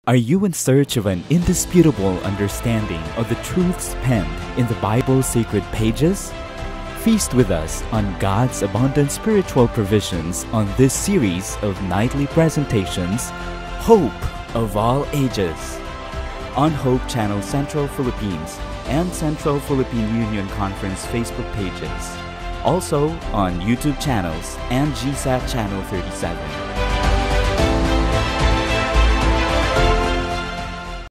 Are you in search of an indisputable understanding of the truths penned in the Bible's sacred pages? Feast with us on God's abundant spiritual provisions on this series of nightly presentations, Hope of All Ages, on Hope Channel Central Philippines and Central Philippine Union Conference Facebook pages, also on YouTube channels and GSAT Channel 37.